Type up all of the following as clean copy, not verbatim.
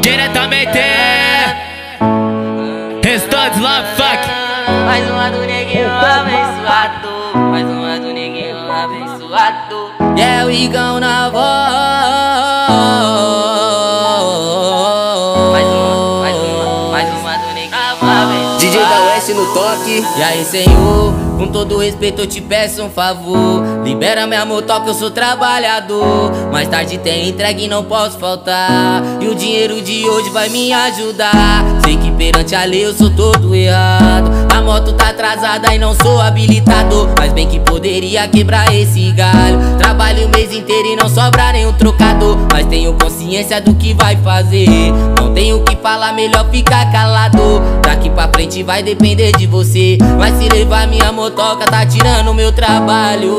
Diretamente Restantes Love Fuck. Mais uma do neguinho abençoado. Mais uma do neguinho abençoado. Yeah, we gão na voz. Mais uma do neguinho abençoado. DJ da Oeste no toque. E aí, Senhor, com todo respeito eu te peço um favor. Libera minha motoca, eu sou trabalhador. Mais tarde tem entregue e não posso faltar. E o dinheiro de hoje vai me ajudar. Sei que perante a lei eu sou todo errado. A moto tá atrasada e não sou habilitado, mas bem que poderia quebrar esse galho. Trabalho o mês inteiro e não sobra nenhum trocado, mas tenho consciência do que vai fazer. Não tenho o que falar, melhor ficar calado. Daqui pra frente vai depender de você. Mas se levar minha motoca tá tirando meu trabalho.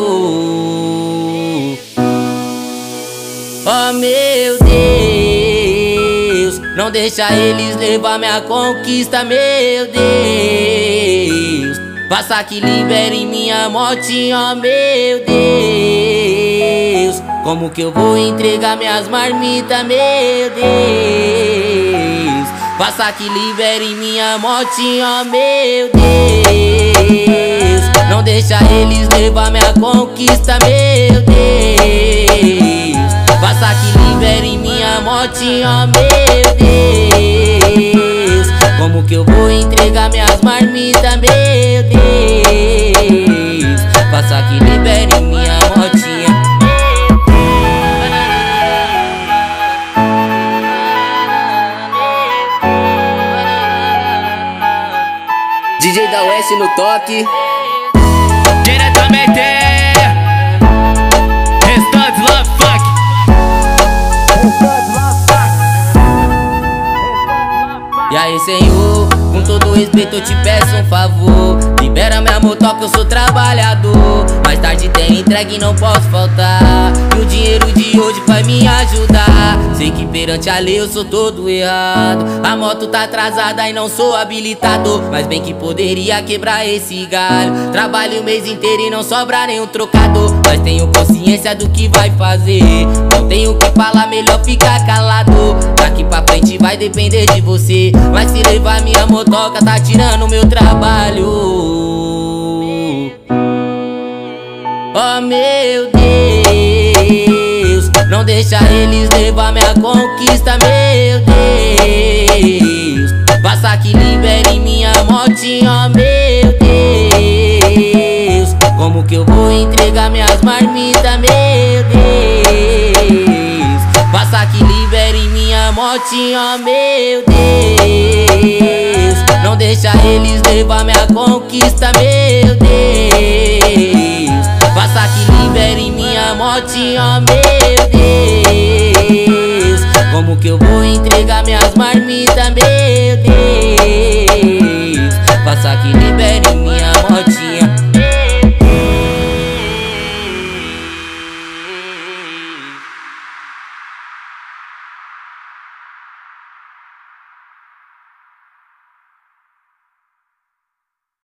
Oh meu Deus, não deixa eles levar minha conquista, meu Deus. Faça que libere minha motinha, oh meu Deus. Como que eu vou entregar minhas marmitas, meu Deus. Faça que libere minha motinha, oh meu Deus. Não deixa eles levar minha conquista, meu Deus. Faça que libere minha motinha, oh meu Deus. Como que eu vou entregar minhas marmitas, meu Deus. Faça que libere minha motinha. DJ da Oeste no toque. Diretamente Restantes Love Fuck. E aí, Senhor, com todo respeito eu te peço um favor. Libera minha motoca, eu sou trabalhador. Mais tarde tem entregue e não posso faltar. E o dinheiro de hoje vai me ajudar. Sei que perante a lei eu sou todo errado. A moto tá atrasada e não sou habilitado, mas bem que poderia quebrar esse galho. Trabalho o mês inteiro e não sobra nenhum trocado, mas tenho consciência do que vai fazer. Não tenho o que falar, melhor ficar calado. Daqui pra frente vai depender de você. Mas se levar minha motoca tá tirando meu trabalho. Oh meu Deus, não deixa eles levar minha conquista, meu Deus. Faça que libere minha motinha, oh meu Deus. Como que eu vou entregar minhas marmitas, meu Deus. Faça que libere minha motinha, oh meu Deus. Não deixa eles levar minha conquista, meu Deus. Faça que libere minha motinha, oh meu Deus. Como que eu vou entregar minhas marmitas, meu Deus.